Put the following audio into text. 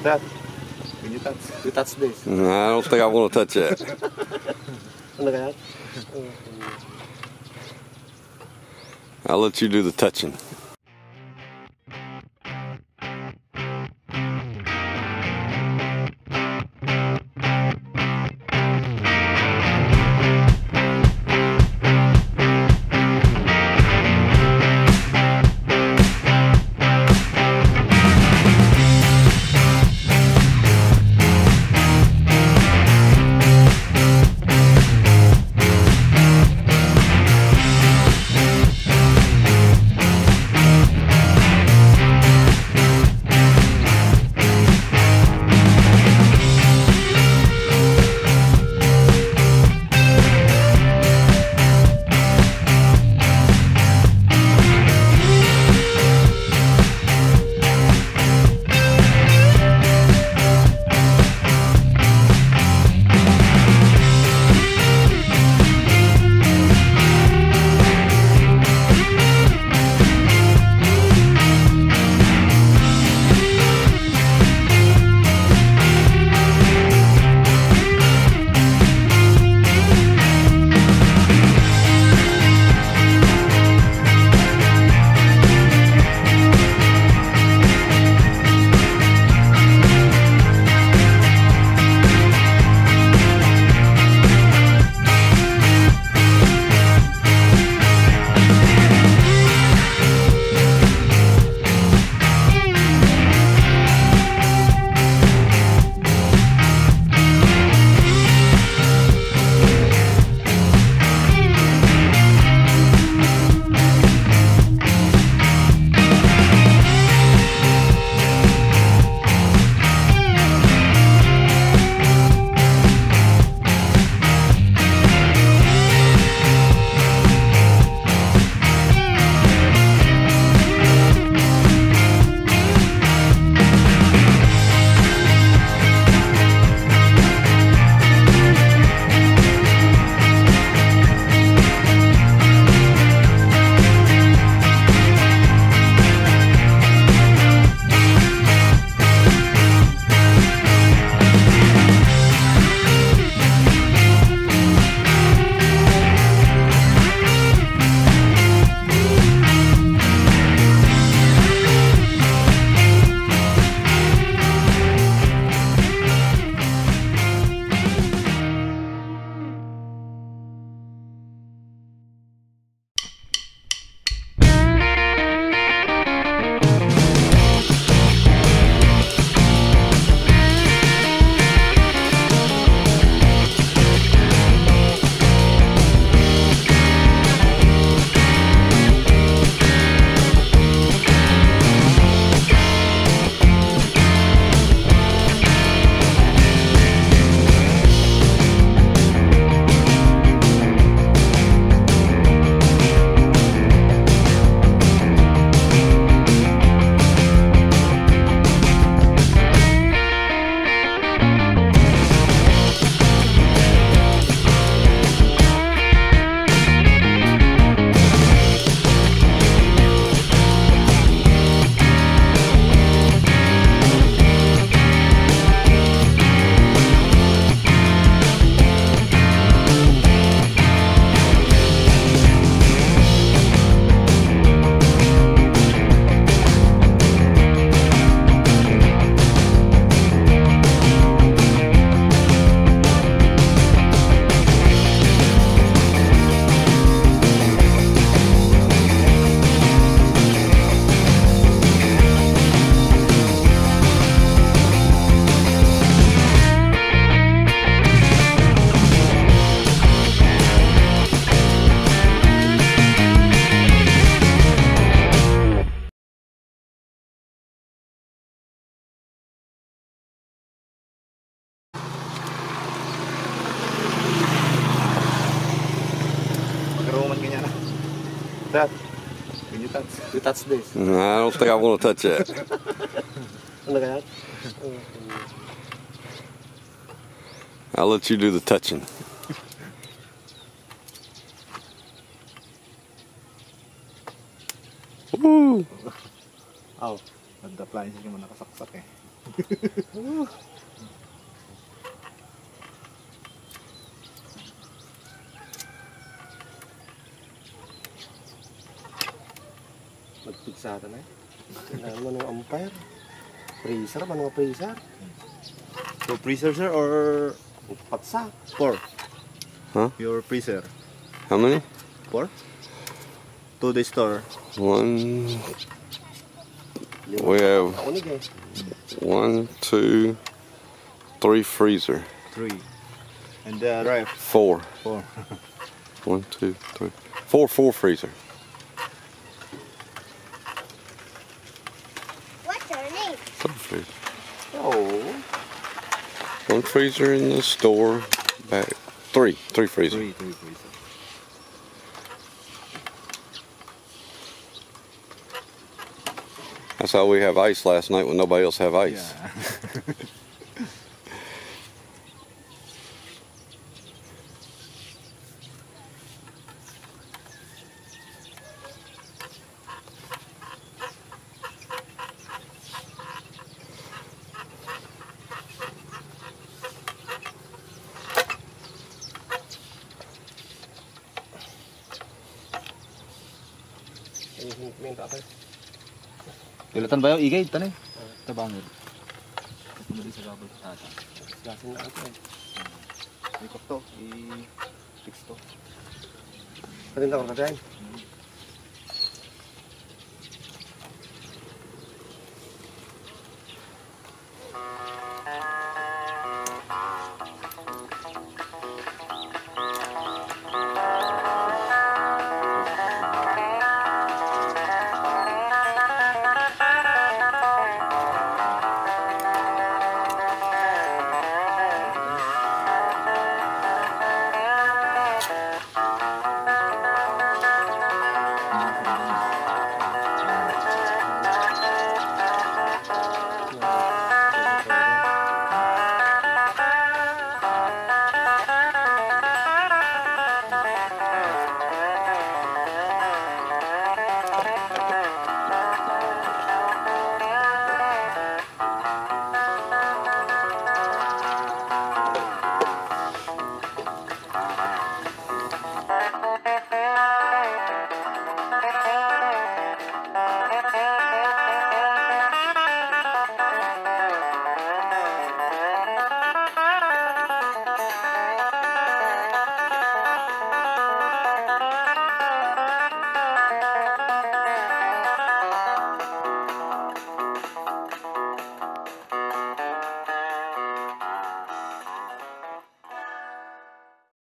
Dad, can you touch? You touch this. No, I don't think I want to touch that. Look at that. I'll let you do the touching. Dad, can you touch? You touch this. No, I don't think I want to touch that. Look at that. I'll let you do the touching. Woo! Oh, nag-apply siya mo nakasaksak eh. Magpigsata na. Kailangan mo ng umpire. Freezer, ano nga freezer? So freezer sir or Patsa. 4? Huh? Your freezer. How many? 4? To the store. One. We have Kunig eh. 1, 2, 3 freezer. 3. And the ref. 4. 4. 1, 2, 3. 4 freezer. What's your name? 4 freezer. Oh. 1 freezer in the store. Back 3 freezer. 3 freezer. That's how we have ice last night when nobody else have ice. Yeah. Ay, minta ako. Kilatan ba yung igay? Tanay? Tabangin. Muli sa gabal sa tata. Gasin na ako eh. Ikot to. I-fix to. Patinta ko na dyan.